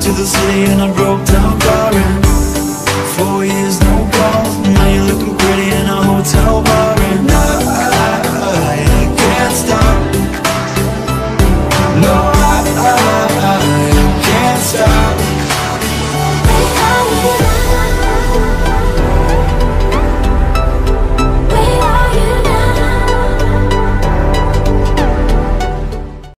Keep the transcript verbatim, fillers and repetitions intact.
to the city and I broke down crying.